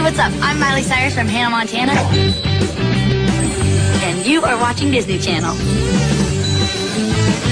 what's up? I'm Miley Cyrus from Hannah, Montana. And you are watching Disney Channel.